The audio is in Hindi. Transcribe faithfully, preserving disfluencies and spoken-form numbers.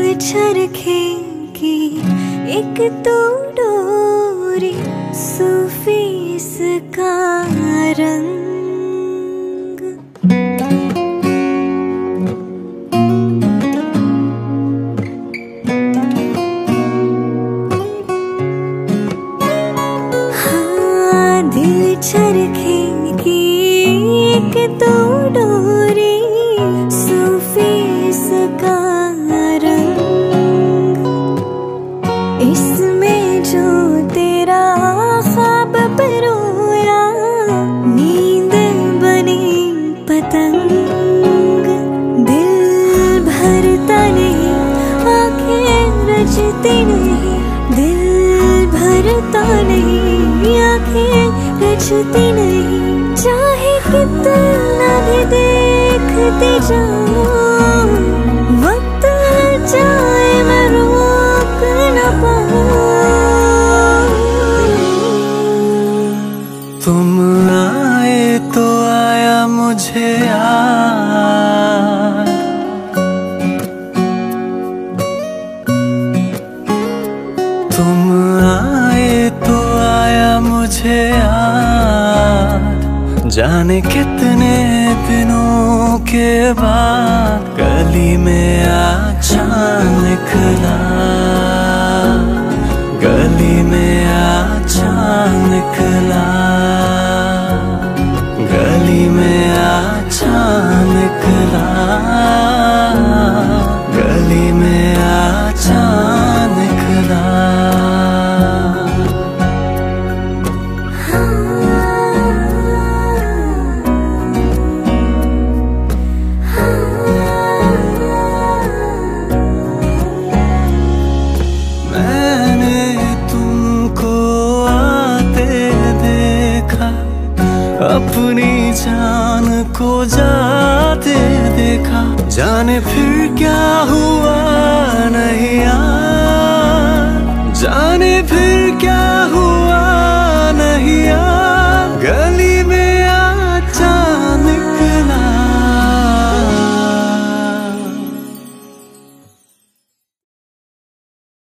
चरखे की एक तो डोरी, सूफी इसका रंग। हाँ, दिल चरखे की एक तो डोरी, सूफी इसका रंग। इसमें जो तेरा ख्वाब परोया, नींद बनी पतंग। दिल भरता नहीं, आंखें रचती नहीं, दिल भरता नहीं, आंखें रचती नहीं। चाहे कितना भी देखते जाऊं, वक्त जाए मैं रोक न पाऊं। तुम आए तो आया मुझे याद, तुम आए तो आया मुझे याद। जाने कितने दिनों के बाद गली में अच्छा निकला, गली में अच्छा निकला, गली में अच्छा निकला, गली में अच्छा निकला। अपनी जान को जाते देखा, जाने फिर क्या हुआ